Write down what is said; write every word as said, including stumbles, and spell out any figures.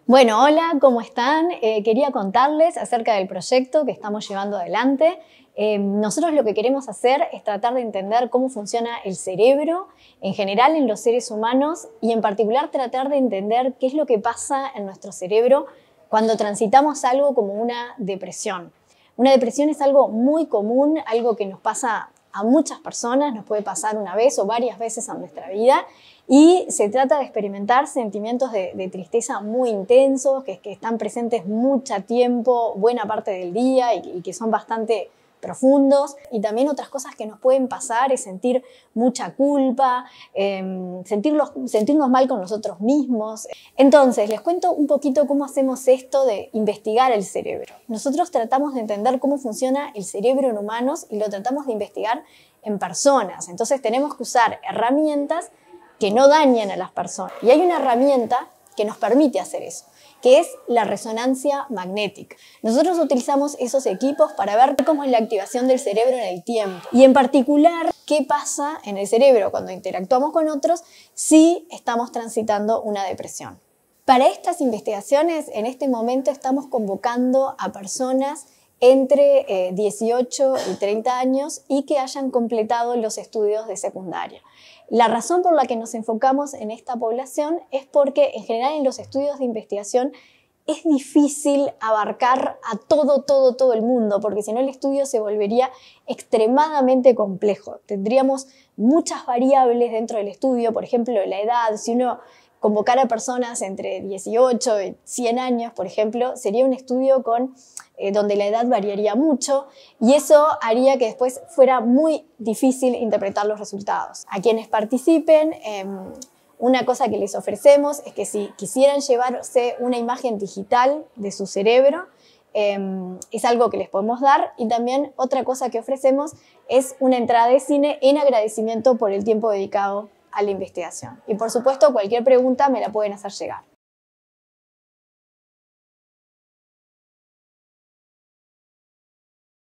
Bueno, hola, ¿cómo están? Eh, quería contarles acerca del proyecto que estamos llevando adelante. Eh, nosotros lo que queremos hacer es tratar de entender cómo funciona el cerebro en general en los seres humanos y en particular tratar de entender qué es lo que pasa en nuestro cerebro cuando transitamos algo como una depresión. Una depresión es algo muy común, algo que nos pasa a muchas personas, nos puede pasar una vez o varias veces en nuestra vida y se trata de experimentar sentimientos de, de tristeza muy intensos, que, que están presentes mucho tiempo, buena parte del día y, y que son bastante profundos. Y también otras cosas que nos pueden pasar es sentir mucha culpa, eh, sentirlos, sentirnos mal con nosotros mismos. Entonces, les cuento un poquito cómo hacemos esto de investigar el cerebro. Nosotros tratamos de entender cómo funciona el cerebro en humanos y lo tratamos de investigar en personas. Entonces, tenemos que usar herramientas que no dañen a las personas. Y hay una herramienta que nos permite hacer eso, que es la resonancia magnética. Nosotros utilizamos esos equipos para ver cómo es la activación del cerebro en el tiempo y en particular qué pasa en el cerebro cuando interactuamos con otros si estamos transitando una depresión. Para estas investigaciones, en este momento estamos convocando a personas entre eh, dieciocho y treinta años y que hayan completado los estudios de secundaria. La razón por la que nos enfocamos en esta población es porque en general en los estudios de investigación es difícil abarcar a todo, todo, todo el mundo, porque si no el estudio se volvería extremadamente complejo. Tendríamos muchas variables dentro del estudio, por ejemplo, la edad. Si uno convocara a personas entre dieciocho y cien años, por ejemplo, sería un estudio con, eh, donde la edad variaría mucho y eso haría que después fuera muy difícil interpretar los resultados. A quienes participen, eh, una cosa que les ofrecemos es que si quisieran llevarse una imagen digital de su cerebro, eh, es algo que les podemos dar y también otra cosa que ofrecemos es una entrada de cine en agradecimiento por el tiempo dedicado a la investigación. Y por supuesto, cualquier pregunta me la pueden hacer llegar.